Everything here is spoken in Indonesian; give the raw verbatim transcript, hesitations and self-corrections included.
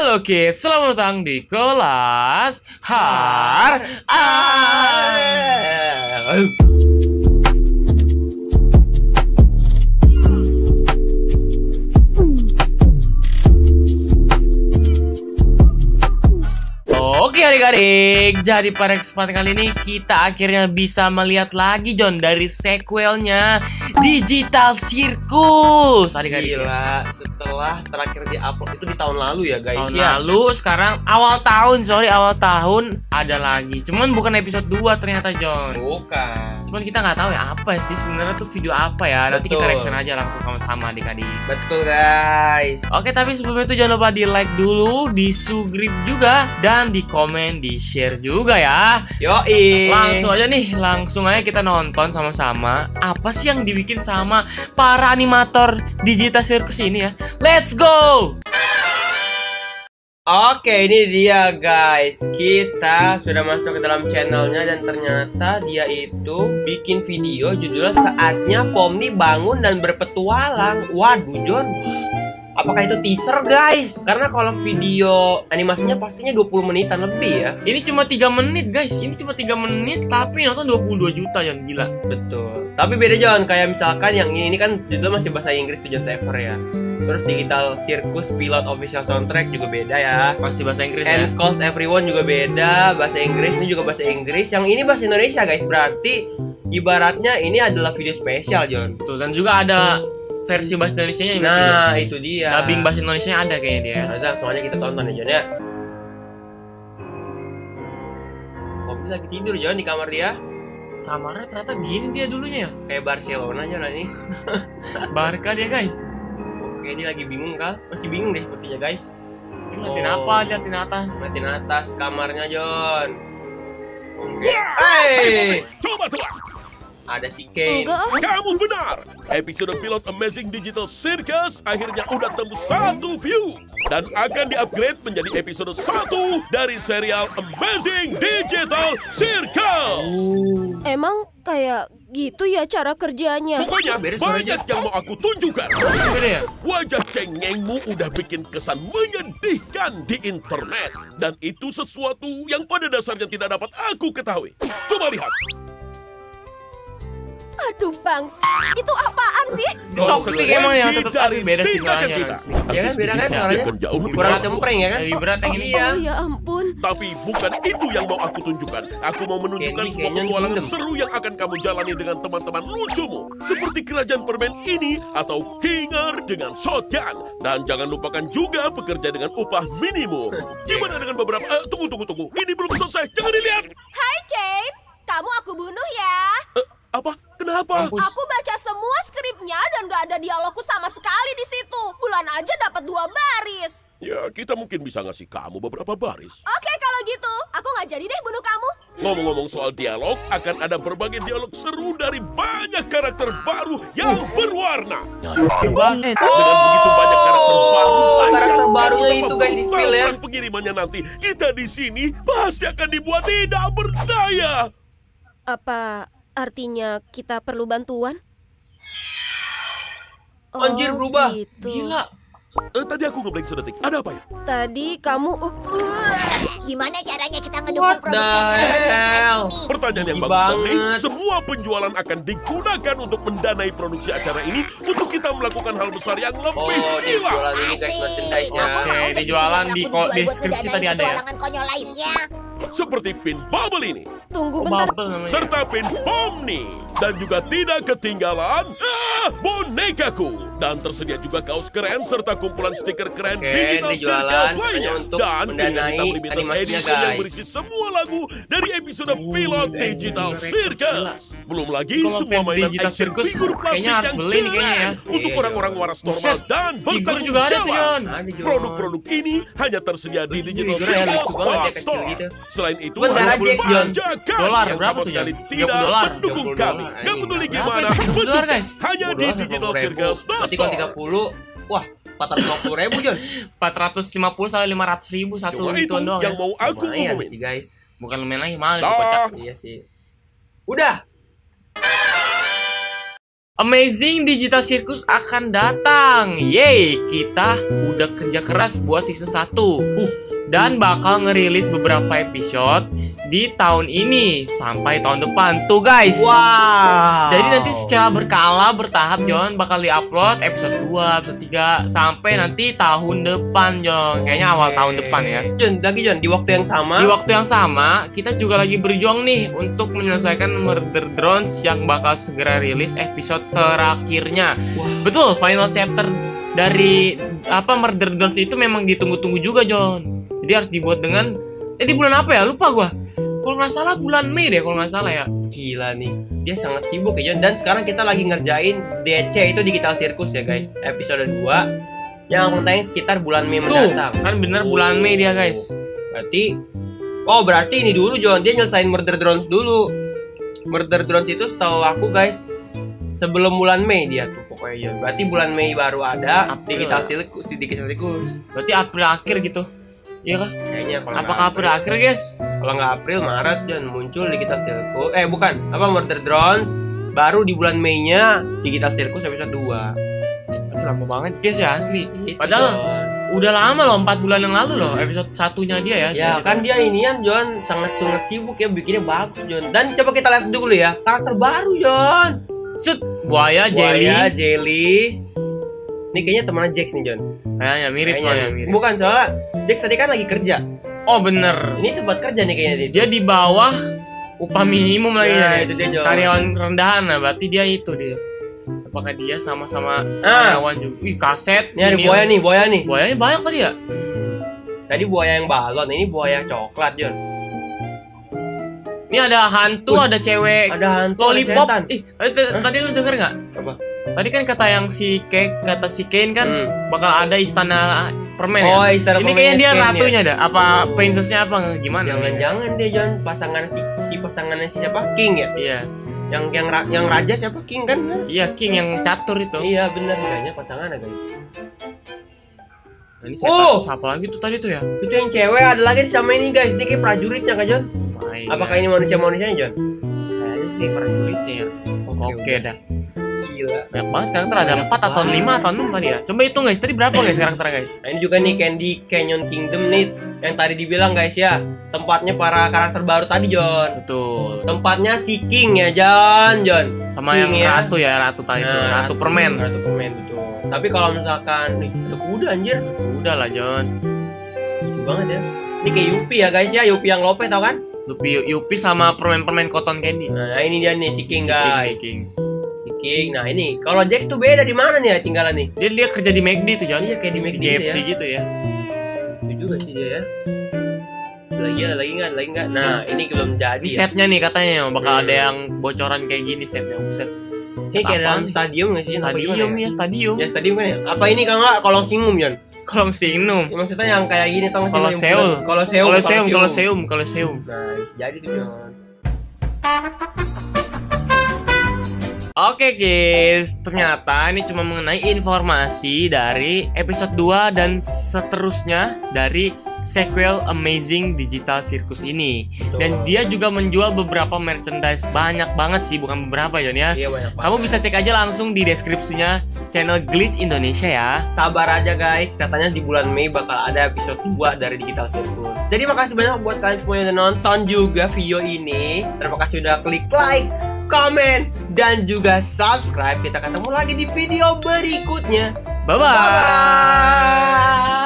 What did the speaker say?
Halo kids, selamat datang di kelas Har A. Oke adik-adik, jadi pada kesempatan kali ini kita akhirnya bisa melihat lagi John dari sequelnya Digital Circus. Adik-adik, gila, setelah terakhir di upload itu di tahun lalu ya guys. Tahun ya? lalu, sekarang awal tahun, sorry awal tahun ada lagi. Cuman bukan episode dua ternyata John. Bukan. Cuman kita nggak tahu ya apa sih sebenarnya tuh video apa ya. Nanti kita Betul. reaction aja langsung sama-sama adik-adik. Betul guys. Oke, tapi sebelum itu jangan lupa di like dulu, di subscribe juga, dan di komen, di share juga ya. Yoi. Langsung aja nih, langsung aja kita nonton sama-sama apa sih yang dibikin sama para animator Digital Circus ini ya. Let's go! Oke, ini dia guys. Kita sudah masuk ke dalam channelnya dan ternyata dia itu bikin video judulnya Saatnya Pomni Bangun dan Berpetualang. Waduh John, apakah itu teaser guys? Karena kalau video animasinya pastinya dua puluh menitan lebih ya. Ini cuma tiga menit guys. Ini cuma tiga menit tapi nonton dua puluh dua juta John, gila. Betul. Tapi beda John, kayak misalkan yang ini, ini kan judulnya masih bahasa Inggris tuh John Saver ya. Terus Digital Circus Pilot Official Soundtrack juga beda ya. Masih bahasa Inggris ya. And Calls Everyone juga beda, bahasa Inggris, ini juga bahasa Inggris. Yang ini bahasa Indonesia guys. Berarti ibaratnya ini adalah video spesial John. Tuh, dan juga ada versi bahasa Indonesianya yang Nah, itu dia. dubbing bahasa Indonesia ada kayaknya dia. Ya, udah, langsung aja kita tonton ya John ya. Popis lagi tidur John di kamar dia. Kamarnya ternyata gini dia dulunya ya. Kayak Barcelona aja lah ini. Barca dia guys. Oke, dia lagi bingung kah? Masih bingung deh sepertinya guys. Ini liatin Oh. apa? Liatin atas. Liatin atas kamarnya John. Oke. Hey! Coba coba, Ada si Kane. kamu benar. Episode pilot Amazing Digital Circus akhirnya udah tembus satu view dan akan di-upgrade menjadi episode satu dari serial Amazing Digital Circus. Emang kayak gitu ya cara kerjanya? Pokoknya Beres banyak suaranya. yang mau aku tunjukkan. Beda ya? Wajah cengengmu udah bikin kesan menyedihkan di internet. Dan itu sesuatu yang pada dasarnya tidak dapat aku ketahui. Coba lihat. Aduh bangs, itu apaan sih? Toxic emang ya, tetep tapi beda sih tindakan suaranya. kita. Ya kan, beda kan Pasti suaranya? akan jauh lebih Kurang berat. cempreng ya kan? Lebih berat yang ini. Iya. Oh ya ampun. Tapi bukan itu yang mau aku tunjukkan. Aku mau menunjukkan Candy sebuah Canyon petualangan Kingdom. seru yang akan kamu jalani dengan teman-teman lucumu. Seperti kerajaan permen ini atau Kinger dengan shotgun. Dan jangan lupakan juga bekerja dengan upah minimum. Gimana dengan beberapa... Eh, tunggu, tunggu, tunggu. Ini belum selesai. Jangan dilihat. Hai Kane, kamu aku bunuh ya. Eh, apa? Kenapa? Mampus. Aku baca semua skripnya dan gak ada dialogku sama sekali di situ. Bulan aja dapat dua baris. Ya, kita mungkin bisa ngasih kamu beberapa baris. Oke kalau gitu, aku nggak jadi deh bunuh kamu. Ngomong-ngomong soal dialog, akan ada berbagai dialog seru dari banyak karakter baru yang berwarna. Banget. Dengan begitu banyak karakter baru, karakter bayangkan barunya betapa itu, guys, di spill ya. brutal pengirimannya nanti. Kita di sini pasti akan dibuat tidak berdaya. Apa artinya kita perlu bantuan? Anjir, berubah. Gitu. Gila. Eh, tadi aku ngeblank sedetik. Ada apa ya? Tadi kamu uh, Gimana caranya kita ngedukung What produksi the acara baru hell? ini? Pertanyaan yang Tinggi bagus banget. banget. Semua penjualan akan digunakan untuk mendanai produksi acara ini untuk kita melakukan hal besar yang lebih Oh, dia gila. jualan ini guys, merchandise-nya. Aku Oke, mau jadi dijualan yang di aku ko- dijual buat deskripsi ngedanain tadi ada ya? petualangan konyol lainnya. Seperti pin bubble ini. tunggu Oh, bentar. bubble namanya. Serta pin Pomni. Dan juga tidak ketinggalan ah, bonekaku. Dan tersedia juga kaos keren serta kumpulan stiker keren Oke, Digital dijualan Circus hanya lainnya. untuk Dan piringan mendanai hitam limited animasinya, edition yang guys. berisi semua lagu dari episode pilot Uh, Digital gila. Circus. Belum lagi Kalau semua fans mainan Digital action Circus figur plastik kayaknya harus yang beli nih kayaknya ya. keren untuk Iya, orang-orang waras normal Buset, dan figur bertanggung juga ada tuh, jawab. John. Ada, John. Produk-produk ini hanya tersedia di Iya, Digital figurnya Circus lucu banget ya, Box kecil Store. gitu. Selain itu, Bentar ada aja, John. ajakan Dolar, yang berapa sama tuh, sekali John? tidak tiga puluh dolar. mendukung tiga puluh kami. dolar. Gak peduli Berapa gimana, itu? tiga puluh dolar, guys. hanya di Digital Circus Berarti kalau tiga Store. puluh, wah, empat ratus lima puluh ribu John. empat ratus lima puluh sampai lima ratus ribu satu Cuma itu ituan doang yang ya. mau aku Lumayan ngumumin. sih guys. Bukan lumayan lagi, mahal itu Dah. kocak. Iya sih. Udah. Amazing Digital Circus akan datang. Yeay, kita udah kerja keras buat season satu. Dan bakal ngerilis beberapa episode di tahun ini sampai tahun depan tuh guys. Wow. Jadi nanti secara berkala bertahap John bakal diupload episode dua, episode tiga sampai nanti tahun depan John. Kayaknya awal tahun depan ya. John, lagi John di waktu yang sama. Di waktu yang sama kita juga lagi berjuang nih untuk menyelesaikan Murder Drones yang bakal segera rilis episode terakhirnya. Wow. Betul, final chapter dari apa Murder Drones itu memang ditunggu-tunggu juga John. Jadi harus dibuat dengan eh di bulan apa ya? Lupa gua. Kalau nggak salah bulan Mei deh kalau nggak salah ya. Gila nih, dia sangat sibuk ya John. Dan sekarang kita lagi ngerjain D C itu Digital Circus ya guys, episode dua yang akan tayang sekitar bulan Mei Tuh, mendatang. kan bener bulan Mei dia guys. Berarti, oh berarti ini dulu John, dia nyelesain Murder Drones dulu. Murder Drones itu setahu aku guys, sebelum bulan Mei dia tuh pokoknya John. Berarti bulan Mei baru ada April. Digital Circus, Digital Circus. Berarti April akhir gitu. Iya kah? Kayaknya kalau Apakah nggak April akhir guys? Kalau nggak April, Maret John muncul Digital Circus. Eh bukan, apa Murder Drones. Baru di bulan Mei-nya Digital Circus episode dua. Aduh, lama banget guys ya asli. Itu, Padahal John. udah lama loh, empat bulan yang lalu loh episode satunya dia ya. Ya kan dia inian John, sangat-sangat sibuk ya, bikinnya bagus John. Dan coba kita lihat dulu ya, karakter baru John. Set, buaya, jelly. Buaya, Jelly. Ini kayaknya temannya Jax nih John. Kayaknya mirip Kayaknya lah, mirip. Bukan, soalnya Jax tadi kan lagi kerja. Oh bener. Ini tempat kerja nih kayaknya dia. Dia di bawah upah minimum lagi Nah, ya. itu dia, John. Karyawan rendahan lah, berarti dia itu dia. Apakah dia sama-sama Ah. karyawan juga? Wih, kaset. Ini ada vinil. buaya nih, buaya nih. Buayanya banyak tadi ya? Tadi buaya yang balon, ini buaya coklat John. Ini ada hantu, Wih, ada cewek Ada hantu, ada lollipop. setan. Ih, tadi, tadi lu denger nggak? Apa? Tadi kan kata yang si Cake, kata si Kane kan Hmm. bakal ada istana permen Oh, ya? istana Ini permennya kayaknya dia Kane ya? ratunya dah. Apa princessnya apa gimana? Jangan-jangan dia John pasangan si si pasangannya si siapa? King ya? Iya. Yang yang ra- yang raja siapa? King kan? Iya, King yang catur itu. Iya benar, kayaknya pasangan guys. Nah, ini siapa, Oh! siapa lagi tuh tadi tuh ya? Itu yang cewek ada lagi sama ini guys. Dia kayak prajuritnya kan John? My Apakah God. ini manusia-manusianya John? Kayaknya sih prajuritnya ya. Oke dah. Gila. Banyak banget karakter, ada empat atau lima atau enam tadi ya. Coba hitung guys, tadi berapa guys karakternya guys? Nah, ini juga nih Candy Canyon Kingdom nih yang tadi dibilang guys ya, tempatnya para karakter baru tadi John. Betul. Tempatnya si King ya John, John. Sama King yang ya. ratu ya, ratu tadi tuh, Nah, ratu permen. Ratu permen betul. Tapi kalau misalkan nih ada kuda anjir, Udah lah John. lucu banget ya. Ini kayak Yupi ya guys ya, Yupi yang lope tau kan? Lupi Yupi sama permen-permen cotton candy. Nah, ini dia nih si King Si guys. King. Si King. Nah, ini kalau Jax tuh beda di mana nih ya tinggalan nih? Dia dia kerja di McD tuh John. Iya, kayak di McD K F C ya. gitu ya. Itu juga sih dia ya. Lagi ada lagi nggak? Lagi nggak? Nah, ini belum jadi. Ini ya. setnya nih katanya bakal Hmm. ada yang bocoran kayak gini setnya. Set. Ini kayak dalam stadium nggak sih? Apa Stadium gimana ya, stadium. Ya stadium kan ya? Apa ini kan nggak kolong singum Jon? Kolong sinum. Ya, maksudnya yang kayak gini tau nggak sih? Koloseum. Koloseum. Koloseum, Koloseum, Koloseum. Nah, bisa jadi tuh Jon. Oke guys, ternyata ini cuma mengenai informasi dari episode dua dan seterusnya dari sequel Amazing Digital Circus ini. Dan dia juga menjual beberapa merchandise, banyak banget sih, bukan beberapa Jon ya. Iya banyak. Kamu bisa cek aja langsung di deskripsinya channel Glitch Indonesia ya. Sabar aja guys, katanya di bulan Mei bakal ada episode dua dari Digital Circus. Jadi makasih banyak buat kalian semua yang udah nonton juga video ini. Terima kasih udah klik like, komen, dan juga subscribe. Kita ketemu lagi di video berikutnya. Bye bye. Bye-bye.